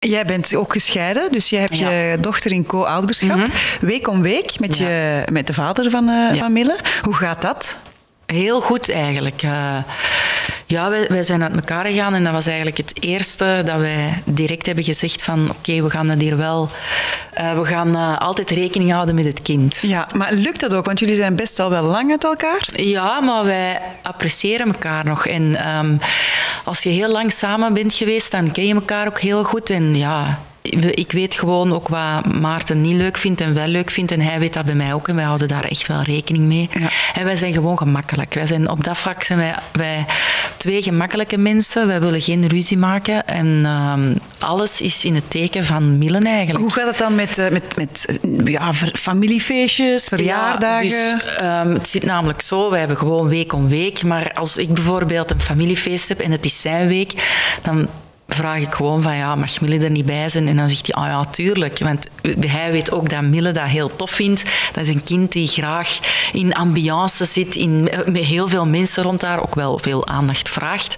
Jij bent ook gescheiden, dus je hebt je dochter in co-ouderschap. Week om week met de vader van Mille. Hoe gaat dat? Heel goed eigenlijk. Wij zijn uit elkaar gegaan en dat was eigenlijk het eerste dat wij direct hebben gezegd van oké, we gaan het hier wel... we gaan altijd rekening houden met het kind. Ja, maar lukt dat ook? Want jullie zijn best al wel lang uit elkaar. Ja, maar wij appreciëren elkaar nog. En als je heel lang samen bent geweest, dan ken je elkaar ook heel goed. En ja... Ik weet gewoon ook wat Maarten niet leuk vindt en wel leuk vindt. En hij weet dat bij mij ook. En wij houden daar echt wel rekening mee. Ja. En wij zijn gewoon gemakkelijk. Op dat vlak zijn wij twee gemakkelijke mensen. Wij willen geen ruzie maken. En alles is in het teken van Mille eigenlijk. Hoe gaat het dan met familiefeestjes, verjaardagen? Ja, dus, het zit namelijk zo. Wij hebben gewoon week om week. Maar als ik bijvoorbeeld een familiefeest heb en het is zijn week, dan... vraag ik gewoon van, mag Mille er niet bij zijn? En dan zegt hij, ja, tuurlijk. Want hij weet ook dat Mille dat heel tof vindt. Dat is een kind die graag in ambiance zit, met heel veel mensen rond haar, ook wel veel aandacht vraagt.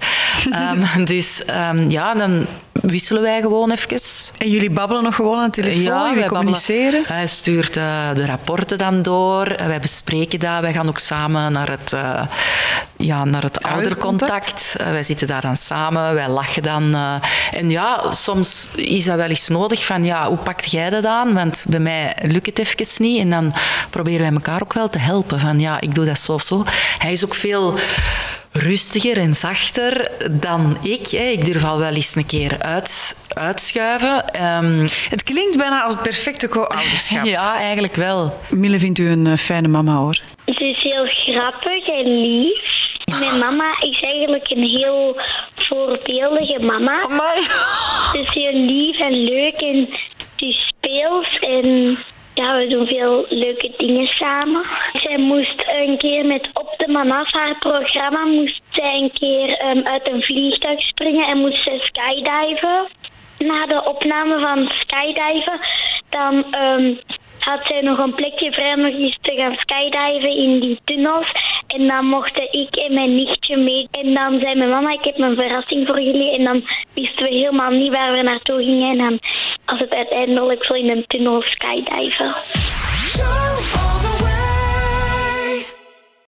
Dan wisselen wij gewoon even. En jullie babbelen nog gewoon aan de telefoon? Ja, jullie communiceren? Hij stuurt de rapporten dan door. Wij bespreken dat. Wij gaan ook samen naar het oudercontact. Wij zitten daar dan samen. Wij lachen dan. En ja, soms is dat wel eens nodig van, hoe pakt jij dat aan? Want bij mij lukt het even niet. En dan proberen wij elkaar ook wel te helpen. Van, ik doe dat zo of zo. Hij is ook veel... rustiger en zachter dan ik. Ik durf al wel eens een keer uitschuiven. Het klinkt bijna als het perfecte co-ouderschap. Ja, eigenlijk wel. Mille vindt u een fijne mama, hoor. Ze is heel grappig en lief. Mijn mama is eigenlijk een heel voorbeeldige mama. Amai. Ze is heel lief en leuk en ze is speels en... ja, we doen veel leuke dingen samen. Zij moest een keer met Op de Man Af, haar programma, moest zij een keer uit een vliegtuig springen en moest zij skydiven. Na de opname van skydiven, dan had zij nog een plekje vrij om nog eens te gaan skydiven in die tunnels. En dan mochten ik en mijn nichtje mee. En dan zei mijn mama, ik heb een verrassing voor jullie. En dan wisten we helemaal niet waar we naartoe gingen. En dan was het uiteindelijk zo in een tunnel skydiven.